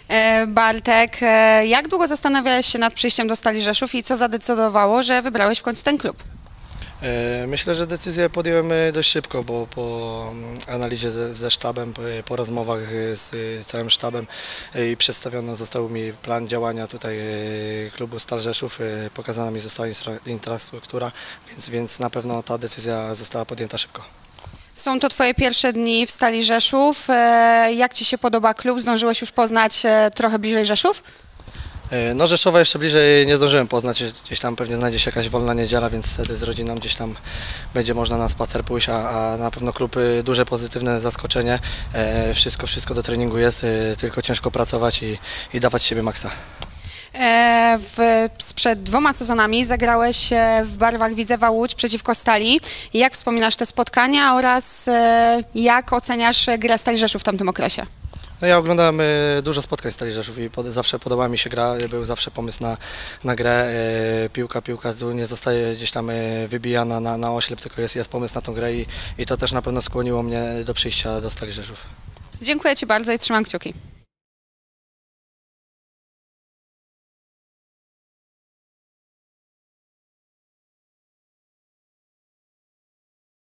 Bartek, jak długo zastanawiałeś się nad przyjściem do Stali Rzeszów i co zadecydowało, że wybrałeś w końcu ten klub? Myślę, że decyzję podjąłem dość szybko, bo po analizie ze sztabem, po rozmowach z całym sztabem i przedstawiony został mi plan działania tutaj klubu Stal Rzeszów, pokazana mi została infrastruktura, więc na pewno ta decyzja została podjęta szybko. Są to Twoje pierwsze dni w Stali Rzeszów. Jak Ci się podoba klub? Zdążyłeś już poznać trochę bliżej Rzeszów? No Rzeszowa jeszcze bliżej nie zdążyłem poznać, gdzieś tam pewnie znajdzie się jakaś wolna niedziela, więc wtedy z rodziną gdzieś tam będzie można na spacer pójść, a na pewno klub duże pozytywne zaskoczenie, wszystko do treningu jest, tylko ciężko pracować i dawać siebie maksa. Sprzed 2 sezonami zagrałeś w barwach Widzewa Łódź przeciwko Stali. Jak wspominasz te spotkania oraz jak oceniasz grę Stali Rzeszów w tamtym okresie? No ja oglądałem dużo spotkań Stali Rzeszów i zawsze podobała mi się gra, był zawsze pomysł na grę, piłka tu nie zostaje gdzieś tam wybijana na oślep, tylko jest pomysł na tą grę i to też na pewno skłoniło mnie do przyjścia do Stali Rzeszów. Dziękuję Ci bardzo i trzymam kciuki.